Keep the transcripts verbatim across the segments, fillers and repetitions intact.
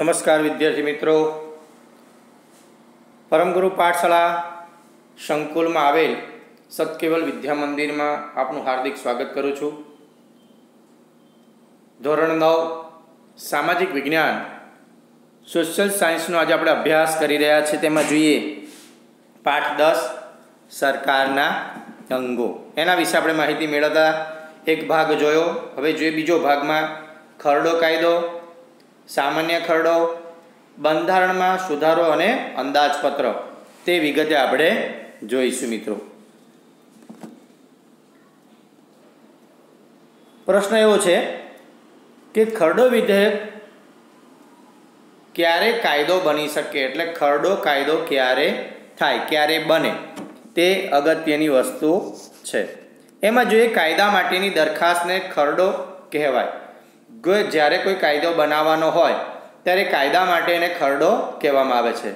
नमस्कार विद्यार्थी मित्रों, परमगुरु पाठशाला संकुल में आवेल सतकेवल विद्या मंदिर में आपनु हार्दिक स्वागत करूँ छूँ। धोरण नौ सामाजिक विज्ञान सोशल साइंसनो आज आपणे अभ्यास करी रह्या छे। तेमां जोईए पाठ दस सरकारना अंगो, एना विषे आपणे माहिती मेळवता एक भाग जोयो। हवे जोईए बीजो भाग में खरडो कायदो, सामान्य खरडो, बंधारण में सुधारो अने अंदाजपत्र ते विगते आपणे जोईशुं। मित्रों, प्रश्न एवो छे कि खरडो विधेयक क्यारे कायदो बनी शके, एटले खरडो कायदो क्यारे थाय, क्यारे बने, ते अगत्यनी वस्तु छे। एमां जोईए कायदा माटेनी दरखास्तने खरडो कहेवाय। ज्यारे कोई कायदो बनाववानो होय त्यारे कायदा माटे एने खरडो कहेवामां आवे छे।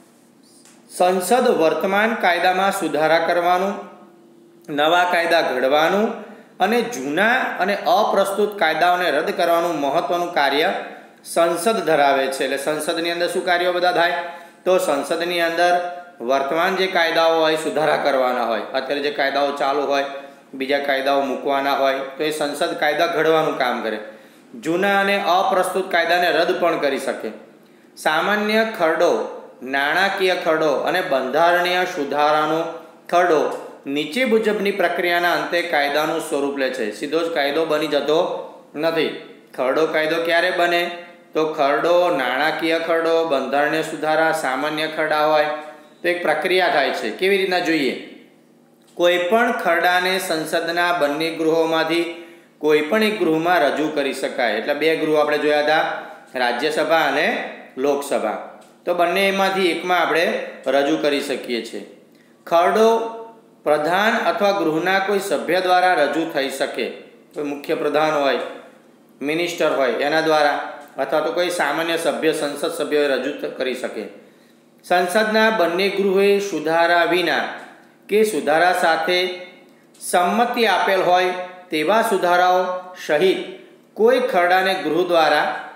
संसद वर्तमान कायदामां सुधारा करवानुं, नवा कायदा घडवानुं अने जूना अने अप्रस्तुत कायदाओने रद्द करवानुं महत्वनुं कार्य संसद धरावे छे। એટલે સંસદની અંદર શું કાર્યો બધા થાય? તો સંસદની અંદર વર્તમાન જે કાયદાઓ હોય સુધારા કરવાના હોય, અત્યારે જે કાયદાઓ ચાલુ હોય બીજા કાયદાઓ મૂકવાના હોય તો એ સંસદ કાયદા ઘડવાનું કામ કરે। જૂના અને અપ્રસ્તુત કાયદાને રદ પણ કરી શકે। સામાન્ય ખરડો, નાણાકીય ખરડો અને બંધારણીય સુધારાનો ખરડો નીચે મુજબની પ્રક્રિયાના અંતે કાયદાનું સ્વરૂપ લે છે। સીધો જ કાયદો બની જતો નથી। ખરડો કાયદો ક્યારે બને? તો ખરડો, નાણાકીય ખરડો, બંધારણીય સુધારા, સામાન્ય ખરડા હોય તો એક પ્રક્રિયા થાય છે। કેવી રીતના જોઈએ? કોઈપણ ખરડાને સંસદના બંને ગૃહોમાંથી कोईपण एक गृह में रजू करी शकाय। एटले बे गृह आपणे जोया था, राज्यसभा अने लोकसभा। तो बंनेमांथी एकमां आपणे रजू करी शकीए छीए। खरडो प्रधान अथवा गृहना कोई सभ्य द्वारा रजू थई शके। कोई मुख्य प्रधान होय, मिनिस्टर होय एना द्वारा, अथवा तो कोई सामान्य सभ्य, संसद सभ्य रजू करी शके। संसदना बंने गृहोए सुधारा विना के सुधारा साथे संमति आपेल होय तेवा सुधाराओ सहित कोई खरडाने गृह द्वारा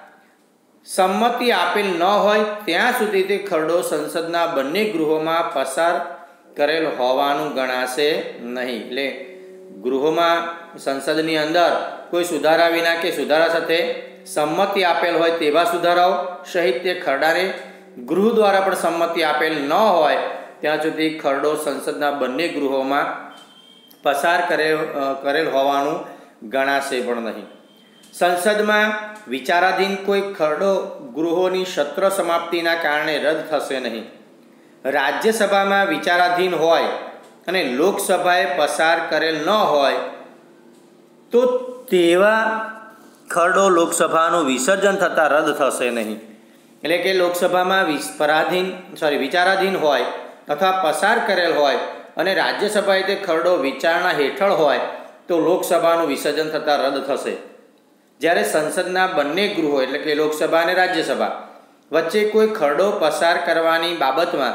संमति आपेल न होय त्यां सुधी ते खरडो संसदना बंने गृहोमां पसार करेल होवानुं गणाशे नहीं। એટલે ગૃહોમાં સંસદની અંદર કોઈ સુધારા વિના કે સુધારા સાથે સંમતિ આપેલ હોય તેવા સુધારાઓ સહિત તે ખરડાને ગૃહ દ્વારા પણ સંમતિ આપેલ ન હોય ત્યાં સુધી ખરડો સંસદના બંને ગૃહોમાં पसार करे करेल होवानुं गणाशे पण नहीं। संसद में विचाराधीन कोई खरडो गृहोनी सत्र समाप्तिना कारणे रद्द थशे नहीं। राज्यसभा में विचाराधीन होय अने लोकसभाए पसार करेल न होय तो तेवा खरडो लोकसभानुं विसर्जन थता रद्द थशे नहीं। एटले के लोकसभा में पराधीन सॉरी विचाराधीन होय अथवा पसार करेल होय અને રાજ્યસભાએ તે ખરડો વિચારણા હેઠળ હોય તો લોકસભાનું વિસર્જન થતાં રદ થશે। જ્યારે સંસદના બંને ગૃહો એટલે કે લોકસભા અને રાજ્યસભા વચ્ચે કોઈ ખરડો પસાર કરવાની બાબતમાં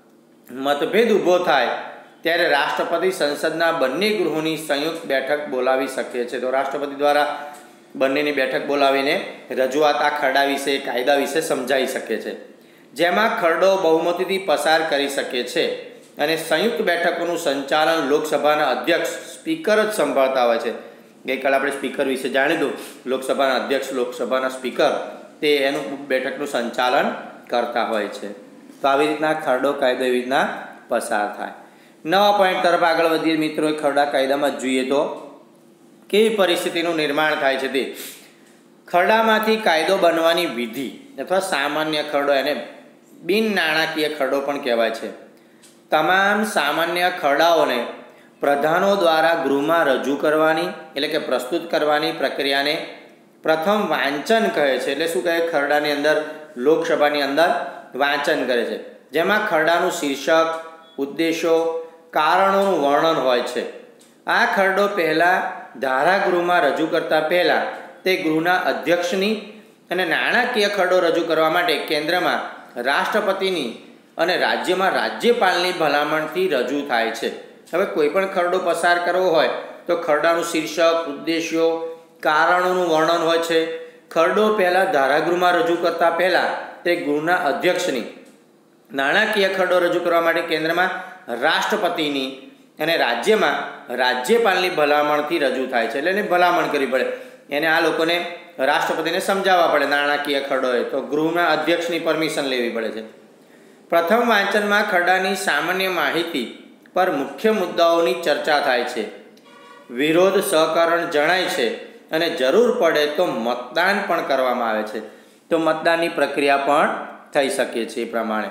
મતભેદ ઊભો થાય ત્યારે રાષ્ટ્રપતિ સંસદના બંને ગૃહોની સંયુક્ત બેઠક બોલાવી શકે છે। તો રાષ્ટ્રપતિ દ્વારા બંનેની બેઠક બોલાવીને રજૂઆત આ ખરડા વિશે, કાયદા વિશે સમજાવી શકે છે, જેમાં ખરડો બહુમતીથી પસાર કરી શકે છે। અને સંયુક્ત બેઠકોનું સંચાલન લોકસભાના અધ્યક્ષ સ્પીકર જ સંભાળતા હોય છે। ગઈકાલે આપણે સ્પીકર વિશે જાણીશું। લોકસભાના અધ્યક્ષ, લોકસભાના સ્પીકર તે એનું બેઠકનું સંચાલન કરતા હોય છે। તો આવી રીતના ખરડો કાયદો એવી રીતના પસાર થાય। નવા પોઈન્ટ તરફ આગળ વધીએ મિત્રો। ખરડા કાયદામાં જોઈએ તો કેવી પરિસ્થિતિનું નિર્માણ થાય છે તે ખરડામાંથી કાયદો બનવાની વિધિ અથવા સામાન્ય ખરડો, એને બિન નાણાકીય ખરડો પણ કહેવાય છે। તમામ સામાન્ય ખરડાઓને પ્રધાનો દ્વારા ગૃહમાં રજૂ કરવાની એટલે કે પ્રસ્તુત કરવાની પ્રક્રિયાને પ્રથમ વાંચન કહે છે। એટલે શું કહે? ખરડાની અંદર લોકસભાની અંદર વાંચન કરે છે, જેમાં ખરડાનું શીર્ષક, ઉદ્દેશો, કારણોનું વર્ણન હોય છે। આ ખરડો પહેલાં ધારાગૃહમાં રજૂ કરતાં પહેલાં તે ગૃહના અધ્યક્ષની અને નાણાકીય ખરડો રજૂ કરવા માટે કેન્દ્રમાં રાષ્ટ્રપતિની અને રાજ્યમાં રાજ્યપાલની ભલામણથી રજૂ થાય છે। હવે કોઈપણ ખરડો પસાર કરવો હોય તો ખરડાનું શીર્ષક, ઉદ્દેશ્યો, કારણોનું વર્ણન હોય છે, ખરડો પહેલાં ધારાગૃહમાં રજૂ કરતા પહેલાં તે ગૃહના અધ્યક્ષની નાણાકીય ખરડો રજૂ કરવા માટે કેન્દ્રમાં રાષ્ટ્રપતિની અને રાજ્યમાં રાજ્યપાલની ભલામણથી રજૂ થાય છે. એટલે એને ભલામણ કરવી પડે, એને આ લોકોને રાષ્ટ્રપતિને સમજાવવા પડે. નાણાકીય ખરડો હોય તો ગૃહના અધ્યક્ષની પરમિશન લેવી પડે છે. પ્રથમ વાંચનમાં ખરડાની સામાન્ય માહિતી પર મુખ્ય મુદ્દાઓની ચર્ચા થાય છે, વિરોધ સહકરણ જણાય છે અને જરૂર પડે તો મતદાન પણ કરવામાં આવે છે. તો મતદાનની પ્રક્રિયા પણ થઈ શકે છે. એ પ્રમાણે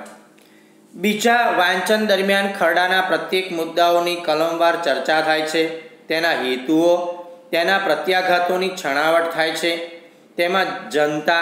બીજા વાંચન દરમિયાન ખરડાના પ્રત્યેક મુદ્દાઓની કલમવાર ચર્ચા થાય છે, તેના હેતુઓ, તેના પ્રત્યાઘાતોની છણાવટ થાય છે. તેમાં જનતા,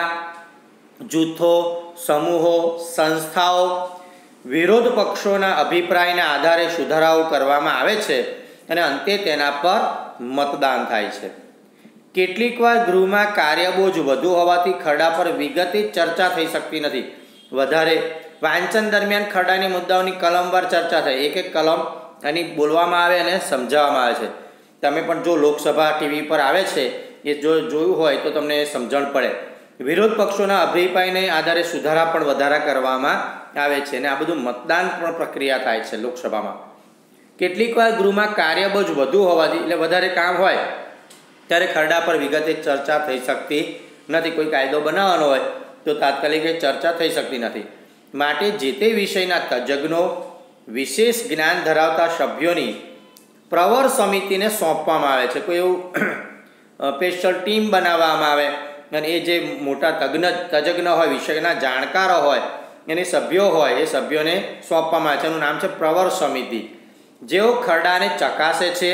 જૂથો, સમૂહો, સંસ્થાઓ, વિરોધ પક્ષોના અભિપ્રાયના આધારે સુધારાઓ કરવામાં આવે છે અને અંતે તેના પર મતદાન થાય છે. કેટલીકવાર ગૃહમાં કાર્યબોજ વધુ હોવાથી ખરડા પર વિગતે ચર્ચા થઈ શકતી નથી. વધારે વાંચન દરમિયાન ખરડાની મુદ્દાઓની કલમવાર ચર્ચા થાય, એક એક કલમ એની બોલવામાં આવે અને સમજાવવામાં આવે છે. તમે પણ જો લોકસભા ટીવી પર આવે છે એ જો જોયું હોય તો તમને સમજણ પડે. વિરોધ પક્ષોના અભિપ્રાયને આધારે સુધારા પણ વધારા કરવામાં આવે છે અને આ બધું મતદાન પણ પ્રક્રિયા થાય છે લોકસભામાં. કેટલીકવાર ગૃહમાં કાર્યબોજ વધુ હોવાથી એટલે વધારે કામ હોય ત્યારે ખરડા પર વિગતે ચર્ચા થઈ શકતી નથી. કોઈ કાયદો બનાવવાનો હોય તો તાત્કાલિક ચર્ચા થઈ શકતી નથી. માટે જે તે વિષયના તજજ્ઞો, વિશેષ જ્ઞાન ધરાવતા સભ્યોની પ્રવર સમિતિને સોંપવામાં આવે છે. કોઈ એવું સ્પેશિયલ ટીમ બનાવવામાં આવે અને એ જે મોટા તજ્ઞ તજજ્ઞ હોય, વિષયના જાણકારો હોય, એની સભ્યો હોય, એ સભ્યોને સોંપવામાં આવે છે. એનું નામ છે પ્રવર સમિતિ. જેઓ ખરડાને ચકાસે છે,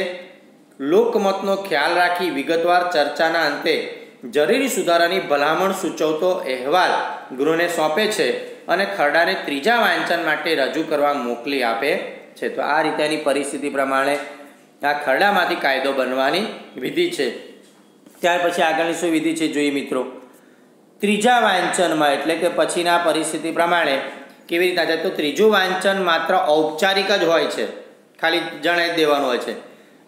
લોકમતનો ખ્યાલ રાખી વિગતવાર ચર્ચાના અંતે જરૂરી સુધારાની ભલામણ સૂચવતો અહેવાલ ગૃહને સોંપે છે અને ખરડાને ત્રીજા વાંચન માટે રજૂ કરવા મોકલી આપે છે. તો આ રીતેની પરિસ્થિતિ પ્રમાણે આ ખરડામાંથી કાયદો બનવાની વિધિ છે. ત્યાર પછી આગળની શું વિધિ છે જોઈએ મિત્રો. ત્રીજા વાંચનમાં એટલે કે પછીના પરિસ્થિતિ પ્રમાણે કેવી રીતના થાય તો ત્રીજું વાંચન માત્ર ઔપચારિક જ હોય છે, ખાલી જણાવી દેવાનું હોય છે.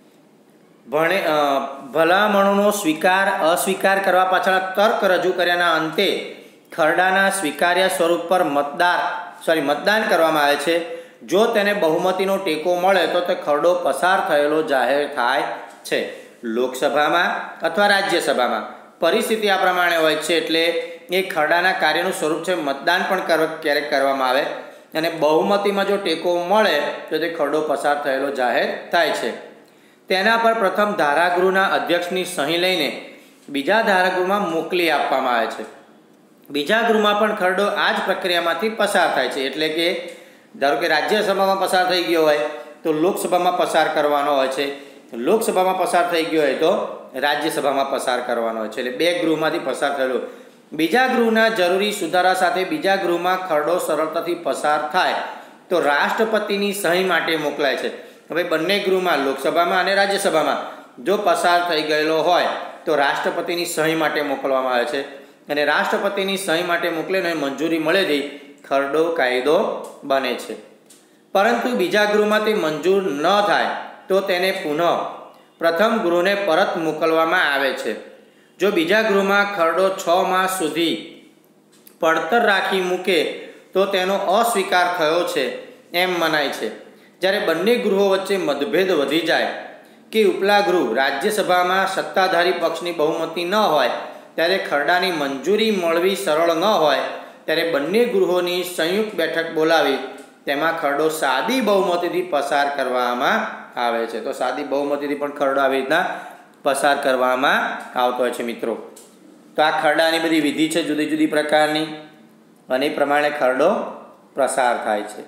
ભણે ભલામણોનો સ્વીકાર અસ્વીકાર કરવા પાછળ તર્ક રજૂ કર્યાના અંતે ખરડાના સ્વીકાર્ય સ્વરૂપ પર મતદાર સોરી મતદાન કરવામાં આવે છે. જો તેને બહુમતીનો ટેકો મળે તો તે ખરડો પસાર થયેલો જાહેર થાય છે. લોકસભામાં અથવા રાજ્યસભામાં પરિસ્થિતિ આ પ્રમાણે હોય છે. એટલે એ ખરડાના કાર્યનું સ્વરૂપ છે મતદાન પણ ક્યારેક કરવામાં આવે અને બહુમતીમાં જો ટેકો મળે તો તે ખરડો પસાર થયેલો જાહેર થાય છે. તેના પર પ્રથમ ધારાગૃહના અધ્યક્ષની સહી લઈને બીજા ધારાગૃહમાં મોકલી આપવામાં આવે છે. બીજા ગૃહમાં પણ ખરડો આ જ પ્રક્રિયામાંથી પસાર થાય છે. એટલે કે ધારો કે રાજ્યસભામાં પસાર થઈ ગયો હોય તો લોકસભામાં પસાર કરવાનો હોય છે, લોકસભામાં પસાર થઈ ગયો હોય તો રાજ્યસભામાં પસાર કરવાનો હોય છે. એટલે બે ગૃહમાંથી પસાર થયેલો બીજા ગૃહના જરૂરી સુધારા સાથે બીજા ગૃહમાં ખરડો સરળતાથી પસાર થાય તો રાષ્ટ્રપતિની સહી માટે મોકલાય છે. હવે બંને ગૃહમાં લોકસભામાં અને રાજ્યસભામાં જો પસાર થઈ ગયેલો હોય તો રાષ્ટ્રપતિની સહી માટે મોકલવામાં આવે છે અને રાષ્ટ્રપતિની સહી માટે મોકલીને મંજૂરી મળેથી ખરડો કાયદો બને છે. પરંતુ બીજા ગૃહમાં તે મંજૂર ન થાય તો તેને પુનઃ પ્રથમ ગૃહને પરત મોકલવામાં આવે છે. જો બીજા ગૃહમાં ખરડો છ માસ સુધી પડતર રાખી મૂકે તો તેનો અસ્વીકાર થયો છે એમ મનાય છે. જ્યારે બંને ગૃહો વચ્ચે મતભેદ વધી જાય કે ઉપલા ગૃહ રાજ્યસભામાં સત્તાધારી પક્ષની બહુમતી ન હોય ત્યારે ખરડાની મંજૂરી મળવી સરળ ન હોય ત્યારે બંને ગૃહોની સંયુક્ત બેઠક બોલાવી તેમાં ખરડો સાદી બહુમતીથી પસાર કરવામાં આવે છે. તો સાદી બહુમતીથી પણ ખરડો આવી રીતના પસાર કરવામાં આવતો હોય છે મિત્રો. તો આ ખરડાની બધી વિધિ છે જુદી જુદી પ્રકારની અને એ પ્રમાણે ખરડો પસાર થાય છે.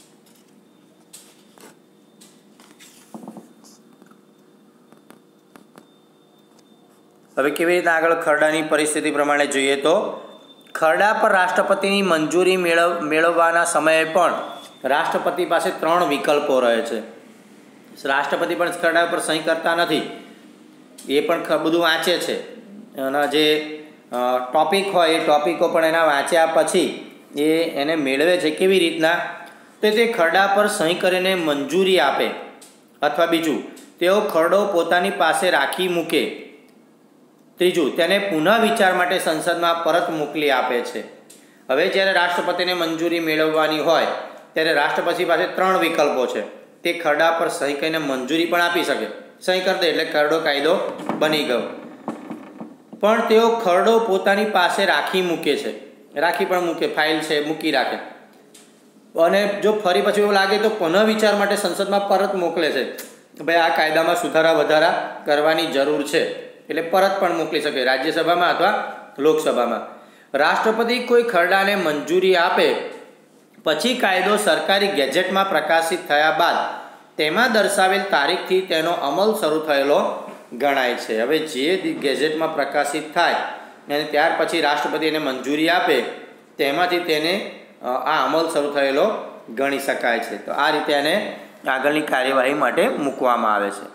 હવે કેવી રીતે આગળ ખરડાની પરિસ્થિતિ પ્રમાણે જોઈએ તો ખરડા પર રાષ્ટ્રપતિની મંજૂરી મેળવ મેળવવાના સમયે પણ રાષ્ટ્રપતિ પાસે ત્રણ વિકલ્પો રહે છે. રાષ્ટ્રપતિ પણ ખરડા પર સહી કરતા નથી, એ પણ બધું વાંચે છે. એના જે ટોપિક હોય એ ટોપિકો પણ એના વાંચ્યા પછી એ એને મેળવે છે. કેવી રીતના તો તે ખરડા પર સહી કરીને મંજૂરી આપે અથવા બીજું તેઓ ખરડો પોતાની પાસે રાખી મૂકે ત્રીજું, તેને પુનઃ વિચાર માટે સંસદમાં પરત મોકલી આપે છે. હવે જ્યારે રાષ્ટ્રપતિને મંજૂરી મેળવવાની હોય ત્યારે રાષ્ટ્રપતિ પાસે ત્રણ વિકલ્પો છે. તે ખરડા પર સહી કરીને મંજૂરી પણ આપી શકે, સહી કરી દે એટલે ખરડો કાયદો બની ગયો. પણ તેઓ ખરડો પોતાની પાસે રાખી મૂકે છે, રાખી પણ મૂકે, ફાઇલ છે મૂકી રાખે, અને જો ફરી પછી એવું લાગે તો પુનઃ વિચાર માટે સંસદમાં પરત મોકલે છે. ભાઈ આ કાયદામાં સુધારા વધારા કરવાની જરૂર છે, એટલે પરત પણ મોકલી શકે રાજ્યસભામાં અથવા લોકસભામાં. રાષ્ટ્રપતિ કોઈ ખરડાને મંજૂરી આપે પછી કાયદો સરકારી ગેજેટમાં પ્રકાશિત થયા બાદ તેમાં દર્શાવેલ તારીખથી તેનો અમલ શરૂ થયેલો ગણાય છે. હવે જે ગેજેટમાં પ્રકાશિત થાય અને ત્યાર પછી રાષ્ટ્રપતિ એને મંજૂરી આપે તેમાંથી તેને આ અમલ શરૂ થયેલો ગણી શકાય છે. તો આ રીતે એને આગળની કાર્યવાહી માટે મૂકવામાં આવે છે.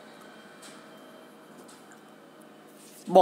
બ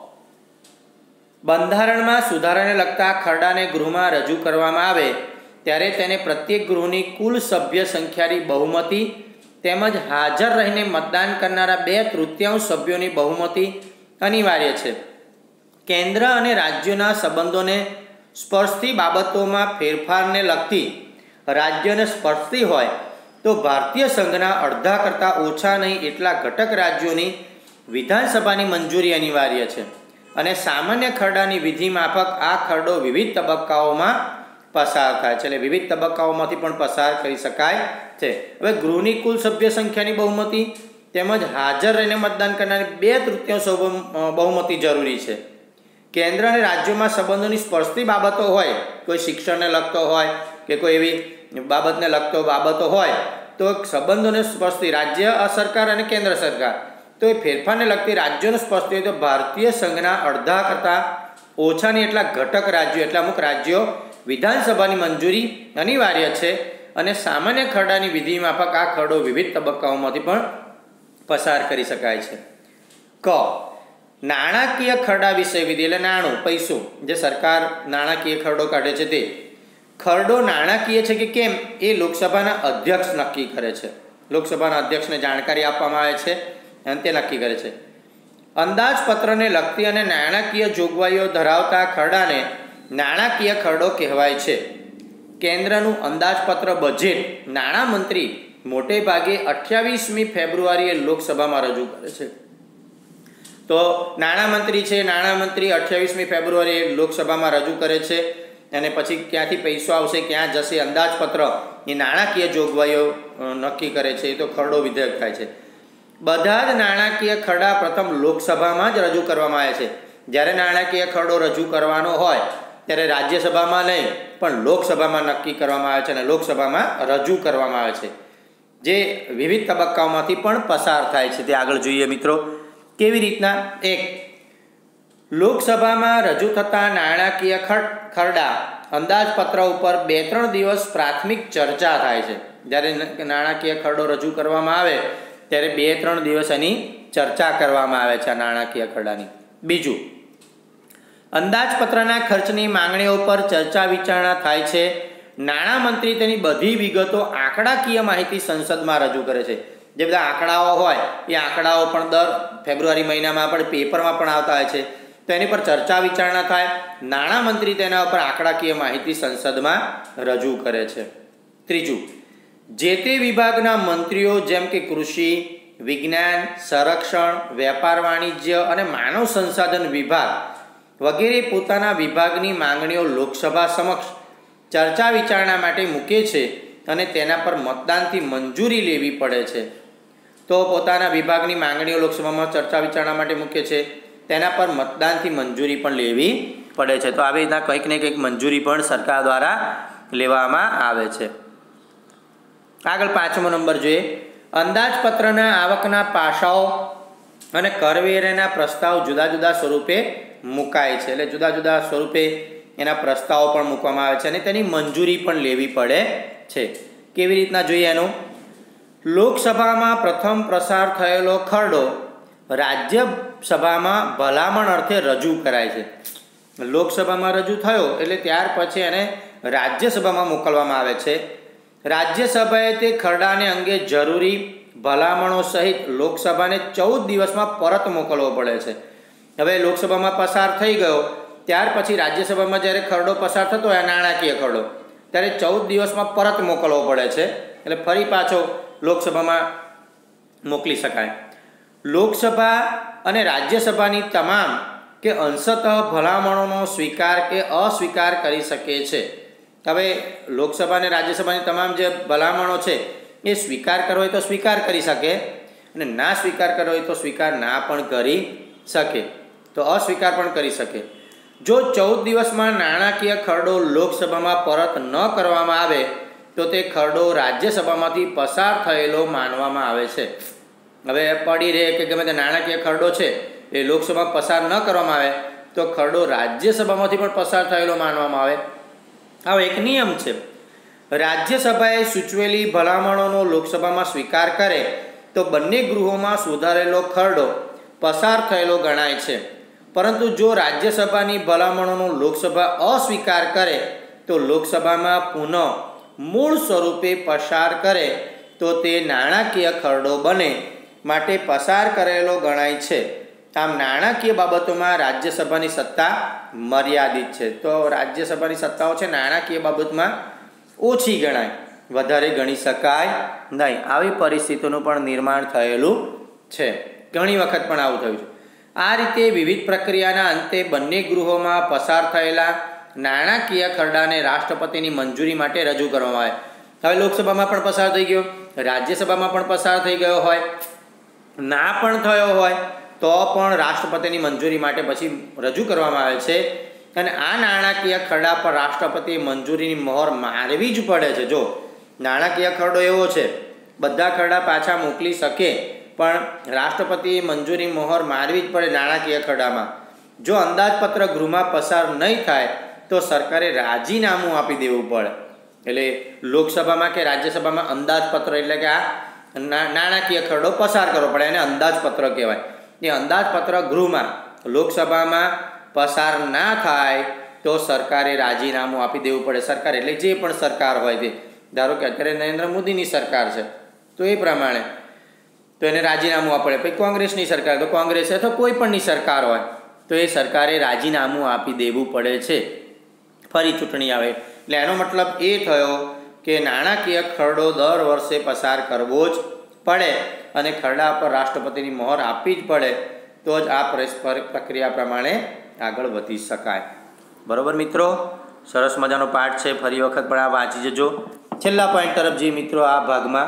બંધારણમાં સુધારાને લગતા ખરડાને ગૃહમાં રજૂ કરવામાં આવે ત્યારે તેને પ્રત્યેક ગૃહની કુલ સભ્ય સંખ્યાની બહુમતી તેમજ હાજર રહીને મતદાન કરનારા બે તૃતીયાંશ સભ્યોની બહુમતી અનિવાર્ય છે. કેન્દ્ર અને રાજ્યોના સંબંધોને સ્પર્શતી બાબતોમાં ફેરફારને લગતી રાજ્યોને સ્પર્શતી હોય તો ભારતીય સંઘના અડધા કરતાં ઓછા નહીં એટલા ઘટક રાજ્યોની વિધાનસભાની મંજૂરી અનિવાર્ય છે, અને સામાન્ય ખરડાની વિધિ માફક આ ખરડો વિવિધ તબક્કાઓમાં પસાર થાય છે, એટલે વિવિધ તબક્કાઓમાંથી પણ પસાર કરી શકાય છે. હવે ગૃહની કુલ સભ્ય સંખ્યાની બહુમતી તેમજ હાજર રહીને મતદાન કરનારી બે તૃતીયાંશ બહુમતી જરૂરી છે. કેન્દ્ર અને રાજ્યોમાં સંબંધોની સ્પર્શતી બાબતો હોય, કોઈ શિક્ષણને લગતો હોય કે કોઈ એવી બાબતને લગતો બાબતો હોય તો સંબંધોને સ્પર્શતી રાજ્ય સરકાર અને કેન્દ્ર સરકાર, તો એ ફેરફારને લગતી રાજ્યોને સ્પર્શતી હોય તો ભારતીય સંઘના અડધા કરતાં ઓછાની એટલા ઘટક રાજ્યો એટલે અમુક રાજ્યો વિધાનસભાની મંજૂરી અનિવાર્ય છે, અને સામાન્ય ખરડાની વિધિ માફક આ ખરડો વિવિધ તબક્કાઓમાંથી પણ પસાર કરી શકાય છે. ક નાણાકીય ખરડા વિષય વિધિ એટલે નાણું પૈસો, જે સરકાર નાણાકીય ખરડો કાઢે છે તે ખરડો નાણાકીય છે કે કેમ એ લોકસભાના અધ્યક્ષ નક્કી કરે છે. લોકસભાના અધ્યક્ષને જાણકારી આપવામાં આવે છે અને તે નક્કી કરે છે. અંદાજપત્રને લગતી અને નાણાકીય જોગવાઈઓ ધરાવતા ખરડાને નાણાકીય ખરડો કહેવાય છે. કેન્દ્રનું અંદાજપત્ર બજેટ નાણામંત્રી મોટે ભાગે અઠ્યાવીસમી ફેબ્રુઆરીએ લોકસભામાં રજૂ કરે છે. તો નાણામંત્રી છે, નાણામંત્રી અઠ્યાવીસમી ફેબ્રુઆરીએ લોકસભામાં રજૂ કરે છે, અને પછી ક્યાંથી પૈસો આવશે, ક્યાં જશે, અંદાજપત્ર એ નાણાકીય જોગવાઈઓ નક્કી કરે છે. એ તો ખરડો વિધેયક થાય છે. બધા જ નાણાકીય ખરડા પ્રથમ લોકસભામાં જ રજૂ કરવામાં આવે છે. જ્યારે નાણાકીય ખરડો રજૂ કરવાનો હોય ત્યારે રાજ્યસભામાં નહીં પણ લોકસભામાં નક્કી કરવામાં આવે છે અને લોકસભામાં રજૂ કરવામાં આવે છે, જે વિવિધ તબક્કાઓમાંથી પણ પસાર થાય છે. તે આગળ જોઈએ મિત્રો કેવી રીતના. એક, લોકસભામાં રજૂ થતા નાણાકીય ખરડા અંદાજપત્ર ઉપર બે ત્રણ દિવસ પ્રાથમિક ચર્ચા થાય છે. જ્યારે નાણાકીય ખરડો રજૂ કરવામાં આવે ત્યારે બે ત્રણ દિવસ એની ચર્ચા કરવામાં આવે છે આ નાણાકીય ખરડાની. બીજું, અંદાજપત્રના ખર્ચની માંગણીઓ પર ચર્ચા વિચારણા થાય છે. નાણામંત્રી તેની બધી વિગતો આંકડાકીય માહિતી સંસદમાં રજૂ કરે છે. જે બધા આંકડાઓ હોય એ આંકડાઓ પણ દર ફેબ્રુઆરી મહિનામાં પણ પેપરમાં પણ આવતા હોય છે, તો એની પર ચર્ચા વિચારણા થાય. નાણામંત્રી તેના ઉપર આંકડાકીય માહિતી સંસદમાં રજૂ કરે છે. ત્રીજું, જે તે વિભાગના મંત્રીઓ જેમ કે કૃષિ, વિજ્ઞાન, સંરક્ષણ, વેપાર વાણિજ્ય અને માનવ સંસાધન વિભાગ વગેરે પોતાના વિભાગની માંગણીઓ લોકસભા સમક્ષ ચર્ચા વિચારણા માટે મૂકે છે અને તેના પર મતદાનથી મંજૂરી લેવી પડે છે. તો પોતાના વિભાગની માંગણીઓ લોકસભામાં ચર્ચા વિચારણા માટે મૂકે છે, તેના પર મતદાનથી મંજૂરી પણ લેવી પડે છે. તો આવી રીતના કંઈક ને કંઈક મંજૂરી પણ સરકાર દ્વારા લેવામાં આવે છે. આગળ પાંચમો નંબર જોઈએ. અંદાજપત્રના આવકના પાસાઓ અને કરવેરાના પ્રસ્તાવ જુદા જુદા સ્વરૂપે મુકાય છે, એટલે જુદા જુદા સ્વરૂપે એના પ્રસ્તાવો પણ મૂકવામાં આવે છે અને તેની મંજૂરી પણ લેવી પડે છે. કેવી રીતના જોઈએ એનું. લોકસભામાં પ્રથમ પસાર થયેલો ખરડો રાજ્યસભામાં ભલામણ અર્થે રજૂ કરાય છે. લોકસભામાં રજૂ થયો એટલે ત્યાર પછી એને રાજ્યસભામાં મોકલવામાં આવે છે. રાજ્યસભાએ તે ખરડાને અંગે જરૂરી ભલામણો સહિત લોકસભાને ચૌદ દિવસમાં પરત મોકલવો પડે છે. હવે લોકસભામાં પસાર થઈ ગયો, ત્યાર પછી રાજ્યસભામાં જ્યારે ખરડો પસાર થતો હોય નાણાકીય ખરડો, ત્યારે ચૌદ દિવસમાં પરત મોકલવો પડે છે, એટલે ફરી પાછો લોકસભામાં મોકલી શકાય. લોકસભા અને રાજ્યસભાની તમામ કે અંશતઃ ભલામણોનો સ્વીકાર કે અસ્વીકાર કરી શકે છે. હવે લોકસભા અને રાજ્યસભાની તમામ જે ભલામણો છે એ સ્વીકાર કરવો હોય તો સ્વીકાર કરી શકે, અને ના સ્વીકાર કરવો હોય તો સ્વીકાર ના પણ કરી શકે, તો અસ્વીકાર પણ કરી શકે. જો ચૌદ દિવસમાં નાણાકીય ખરડો લોકસભામાં પરત ન કરવામાં આવે તો તે ખરડો રાજ્યસભામાંથી પસાર થયેલો માનવામાં આવે છે. હવે પડી રહે કે ગમે તે નાણાકીય ખરડો છે એ લોકસભામાં પસાર ન કરવામાં આવે તો ખરડો રાજ્યસભામાંથી પણ પસાર થયેલો માનવામાં આવે. આવો એક નિયમ છે. રાજ્યસભાએ સૂચવેલી ભલામણોનો લોકસભામાં સ્વીકાર કરે તો બંને ગૃહોમાં સુધારેલો ખરડો પસાર થયેલો ગણાય છે. પરંતુ જો રાજ્યસભાની ભલામણોનો લોકસભા અસ્વીકાર કરે તો લોકસભામાં પુનઃ મૂળ સ્વરૂપે પસાર કરે તો તે નાણાકીય ખરડો બને, માટે પસાર કરેલો ગણાય છે. આમ નાણાકીય બાબતોમાં રાજ્યસભાની સત્તા મર્યાદિત છે. તો રાજ્યસભાની સત્તાઓ છે નાણાકીય બાબતમાં ઓછી ગણાય, વધારે ગણી શકાય નહીં. આવી પરિસ્થિતિનું પણ નિર્માણ થયેલું છે, ઘણી વખત પણ આવું થયું છે. આ રીતે વિવિધ પ્રક્રિયાના અંતે બંને ગૃહોમાં પસાર થયેલા નાણાકીય ખરડાને રાષ્ટ્રપતિની મંજૂરી માટે રજૂ કરવામાં આવે. હવે લોકસભામાં પણ પસાર થઈ ગયો, રાજ્યસભામાં પણ પસાર થઈ ગયો હોય, ના પણ થયો હોય તો પણ રાષ્ટ્રપતિની મંજૂરી માટે પછી રજૂ કરવામાં આવે છે. અને આ નાણાકીય ખરડા પર રાષ્ટ્રપતિએ મંજૂરીની મહોર મારવી જ પડે છે. જો નાણાકીય ખરડો એવો છે બધા ખરડા પાછા મોકલી શકે, પણ રાષ્ટ્રપતિએ મંજૂરી મહોર મારવી જ પડે નાણાકીય ખરડામાં. જો અંદાજપત્ર ગૃહમાં પસાર નહીં થાય તો સરકારે રાજીનામું આપી દેવું પડે. એટલે લોકસભામાં કે રાજ્યસભામાં અંદાજપત્ર એટલે કે આ નાણાકીય ખરડો પસાર કરવો પડે, એને અંદાજપત્ર કહેવાય. એ અંદાજપત્ર ગૃહમાં લોકસભામાં પસાર ના થાય તો સરકારે રાજીનામું આપી દેવું પડે. સરકાર એટલે જે પણ સરકાર હોય તે, ધારો કે અત્યારે નરેન્દ્ર મોદીની સરકાર છે તો એ પ્રમાણે તો એને રાજીનામું આપવું પડે. પછી કોંગ્રેસની સરકાર તો કોંગ્રેસ અથવા કોઈ પણની સરકાર હોય તો એ સરકારે રાજીનામું આપી દેવું પડે છે ફરી ચૂંટણી આવે. એટલે એનો મતલબ એ થયો કે નાણાકીય ખરડો દર વર્ષે પસાર કરવો જ પડે અને ખરડા પર રાષ્ટ્રપતિની મહોર આપવી જ પડે, તો જ આ પ્રક્રિયા પ્રમાણે આગળ વધી શકાય. બરાબર મિત્રો, સરસ મજાનો પાઠ છે, ફરી વખત પણ આ વાંચી જજો. છેલ્લા પોઈન્ટ તરફ જઈએ મિત્રો આ ભાગમાં.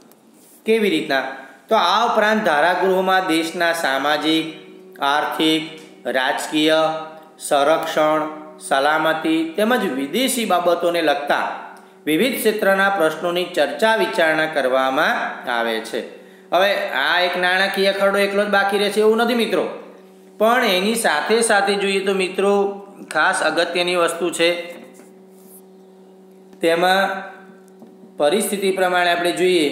કેવી રીતના? તો આ ઉપરાંત ધારાગૃહોમાં દેશના સામાજિક, આર્થિક, રાજકીય, સંરક્ષણ, સલામતી તેમજ વિદેશી બાબતોને લગતા વિવિધ ક્ષેત્રના પ્રશ્નોની ચર્ચા વિચારણા કરવામાં આવે છે. હવે આ એક નાણાકીય ખરડો એકલો જ બાકી રહે છે એવું નથી મિત્રો, પણ એની સાથે સાથે જોઈએ તો મિત્રો ખાસ અગત્યની વસ્તુ છે, તેમાં પરિસ્થિતિ પ્રમાણે આપણે જોઈએ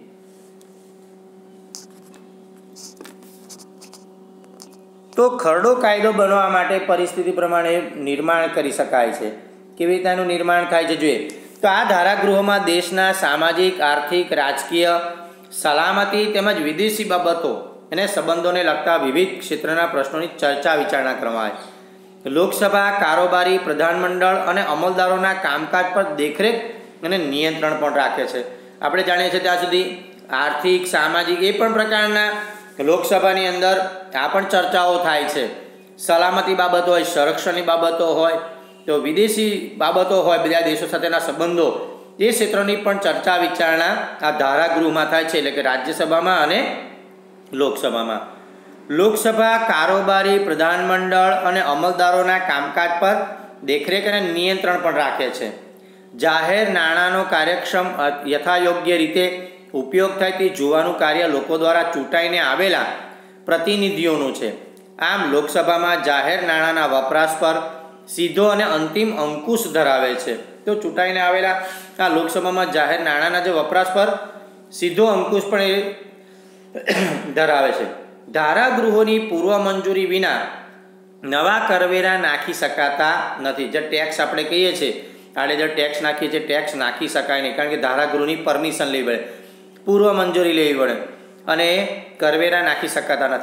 તો ખરડો કાયદો બનવા માટે પરિસ્થિતિ પ્રમાણે નિર્માણ કરી શકાય છે. કેવી રીતનું નિર્માણ થાય છે જોઈએ તો આ ધારાગૃહોમાં દેશના સામાજિક, આર્થિક, રાજકીય, સલામતી તેમજ વિદેશી બાબતો અને સંબંધોને લગતા વિવિધ ક્ષેત્રના પ્રશ્નોની ચર્ચા વિચારણા કરવામાં આવે. લોકસભા કારોબારી, પ્રધાનમંડળ અને અમલદારોના કામકાજ પર દેખરેખ અને નિયંત્રણ પણ રાખે છે. આપણે જાણીએ છીએ ત્યાં સુધી આર્થિક, સામાજિક એ પણ પ્રકારના લોકસભાની અંદર આ પણ ચર્ચાઓ થાય છે. સલામતી બાબતો હોય, સંરક્ષણની બાબતો હોય, તો વિદેશી બાબતો હોય, બીજા દેશો સાથેના સંબંધો, એ ક્ષેત્રની પણ ચર્ચા વિચારણા આ ધારાગૃહમાં થાય છે, એટલે કે રાજ્યસભામાં અને લોકસભામાં. લોકસભા કારોબારી, પ્રધાનમંડળ અને અમલદારોના કામકાજ પર દેખરેખ અને નિયંત્રણ પણ રાખે છે. જાહેર નાણાંનો કાર્યક્ષમ યથાયોગ્ય રીતે ઉપયોગ થાય તે જોવાનું કાર્ય લોકો દ્વારા ચૂંટાઈને આવેલા પ્રતિનિધિઓનું છે. આમ લોકસભામાં જાહેર નાણાંના વપરાશ પર સીધો અને અંતિમ અંકુશ ધરાવે છે. તો ચૂંટાઈને આવેલા આ લોકસભામાં જાહેર નાણાંના જે વપરાશ પર સીધો અંકુશ પણ એ ધરાવે છે. ધારાગૃહોની પૂર્વ મંજૂરી વિના નવા કરવેરા નાખી શકાતા નથી. જે ટેક્સ આપણે કહીએ છીએ, આપણે જે ટેક્સ નાખીએ છીએ ટેક્સ નાખી શકાય નહીં, કારણ કે ધારાગૃહની પરમિશન લેવી પડે, પૂર્વ મંજૂરી લેવી પડે, અને કરવેરા નાખી શકાતા નથી.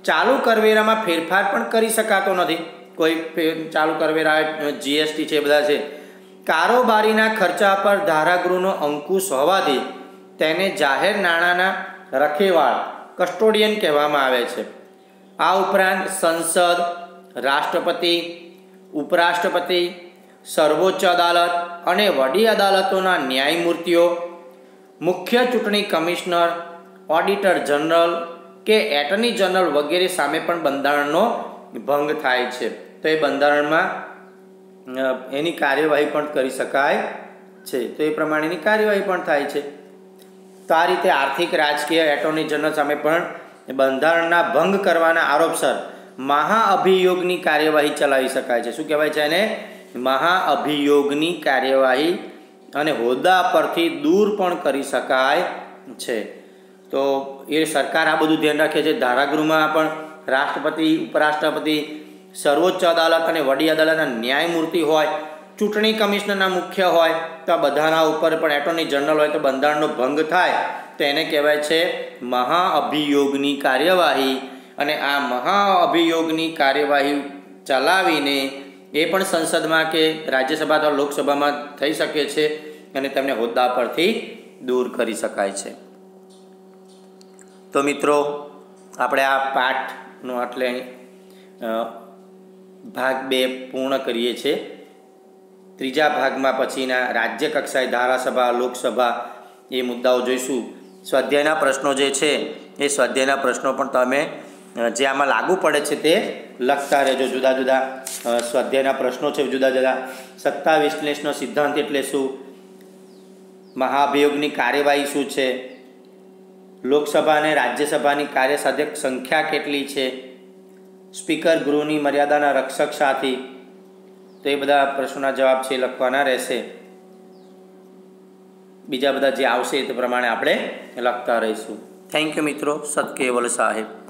ચાલુ કરવેરામાં ફેરફાર પણ કરી શકાતો નથી. કોઈ ચાલુ કરવેરા જીએસટી છે, બધા છે. કારોબારીના ખર્ચા પર ધારાગૃહનો અંકુશ હોવાથી તેને જાહેર નાણાંના રખેવાળ કસ્ટોડિયન કહેવામાં આવે છે. આ ઉપરાંત સંસદ, રાષ્ટ્રપતિ, ઉપરાષ્ટ્રપતિ, સર્વોચ્ચ અદાલત અને વડી અદાલતોના ન્યાયમૂર્તિઓ, મુખ્ય ચૂંટણી કમિશનર, ઓડિટર જનરલ કે એટર્ની જનરલ વગેરે સામે પણ બંધારણનો ભંગ થાય છે. તો એ બંધારણમાં એની કાર્યવાહી પણ કરી શકાય છે. તો એ પ્રમાણેની કાર્યવાહી પણ થાય છે. તો આ રીતે આર્થિક, રાજકીય, એટર્ની જનરલ સામે પણ બંધારણના ભંગ કરવાના આરોપસર મહાઅભિયોગની કાર્યવાહી ચલાવી શકાય છે. શું કહેવાય છે એને? મહાઅભિયોગની કાર્યવાહી, અને હોદ્દા પરથી દૂર પણ કરી શકાય છે. તો એ સરકાર આ બધું ધ્યાન રાખે છે. ધારાગૃહમાં પણ રાષ્ટ્રપતિ, ઉપરાષ્ટ્રપતિ, સર્વોચ્ચ અદાલત અને વડી અદાલતના ન્યાયમૂર્તિ હોય, ચૂંટણી કમિશનરના મુખ્ય હોય, તો આ બધાના ઉપર પણ એટર્ની જનરલ હોય તો બંધારણનો ભંગ થાય તો એને કહેવાય છે મહાઅભિયોગની કાર્યવાહી. અને આ મહાઅભિયોગની કાર્યવાહી ચલાવીને એ પણ સંસદમાં કે રાજ્યસભા અથવા લોકસભામાં થઈ શકે છે અને તેમને હોદ્દા પરથી દૂર કરી શકાય છે. તો મિત્રો, આપણે આ પાઠનો એટલે ભાગ બે પૂર્ણ કરીએ છીએ. ત્રીજા ભાગમાં પછીના રાજ્ય કક્ષાએ ધારાસભા, લોકસભા એ મુદ્દાઓ જોઈશું. સ્વાધ્યાયના પ્રશ્નો જે છે એ સ્વાધ્યાયના પ્રશ્નો પણ તમે જે આમાં લાગુ પડે છે તે લખતા રહેજો. જુદા જુદા સ્વાધ્યાયના પ્રશ્નો છે, જુદા જુદા. સત્તા વિશ્લેષણનો સિદ્ધાંત એટલે શું? મહાઅભિયોગની કાર્યવાહી શું છે? લોકસભા અને રાજ્યસભાની કાર્યસાધક સંખ્યા કેટલી છે? સ્પીકર ગૃહની મર્યાદાના રક્ષક સાથી. તો એ બધા પ્રશ્નોના જવાબ છે લખવાના રહેશે. બીજા બધા જે આવશે તે પ્રમાણે આપણે લખતા રહીશું. થેન્ક યુ મિત્રો. સત કેવલ સાહેબ.